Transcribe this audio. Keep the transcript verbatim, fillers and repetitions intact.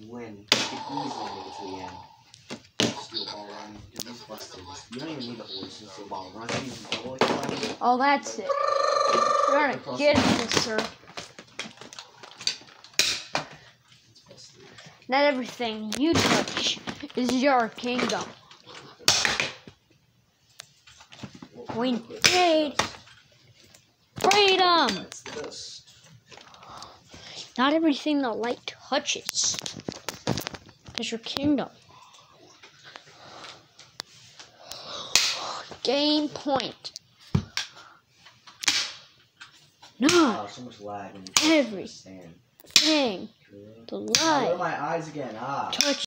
You win. You can easily make it to the end. Steel ball run. Dude, these busted. You don't even need the horse to steel ball run. You use double like Oh, that's it. You're gonna get this, sir. Not everything you touch is your kingdom. We need freedom. Not everything the light touches is your kingdom. Game point. Not oh, so much lag everything the light my eyes again. Ah. touches.